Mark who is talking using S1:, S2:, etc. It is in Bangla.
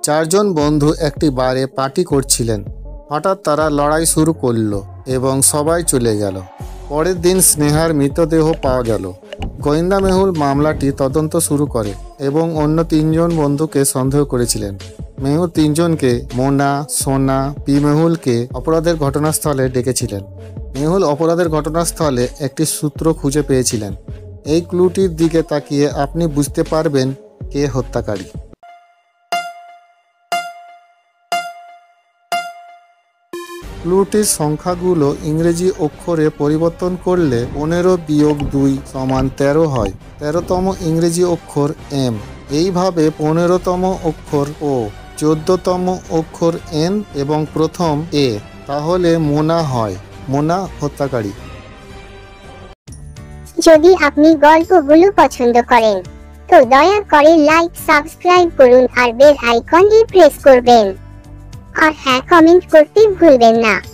S1: চারজন বন্ধু একটি বারে পার্টি করছিলেন। হঠাৎ তারা লড়াই শুরু করলো এবং সবাই চলে গেল। পরের দিন স্নেহার মৃতদেহ পাওয়া গেল। গোয়েন্দা মেহুল মামলাটি তদন্ত শুরু করে এবং অন্য তিনজন বন্ধুকে সন্দেহ করেছিলেন। মেহুল তিনজনকে মোনা, সোনা, পি মেহুলকে অপরাধের ঘটনাস্থলে ডেকেছিলেন। মেহুল অপরাধের ঘটনাস্থলে একটি সূত্র খুঁজে পেয়েছিলেন। এই ক্লুটির দিকে তাকিয়ে আপনি বুঝতে পারবেন কে হত্যাকারী। ক্লুটির সংখ্যাগুলো ইংরেজি অক্ষরে পরিবর্তন করলে 15-2 = 13 হয়। 13তম ইংরেজি অক্ষর এম, এইভাবে 15তম অক্ষর ও, 14তম অক্ষর এন এবং প্রথম এ, তাহলে মোনা হয়। মোনা হত্যাকারী।
S2: যদি আপনি গল্পগুলো পছন্দ করেন তো দয়া করে লাইক, সাবস্ক্রাইব করুন আর বেল আইকনটি প্রেস করবেন। আর হ্যাঁ, কমেন্ট করতে ভুলবেন না।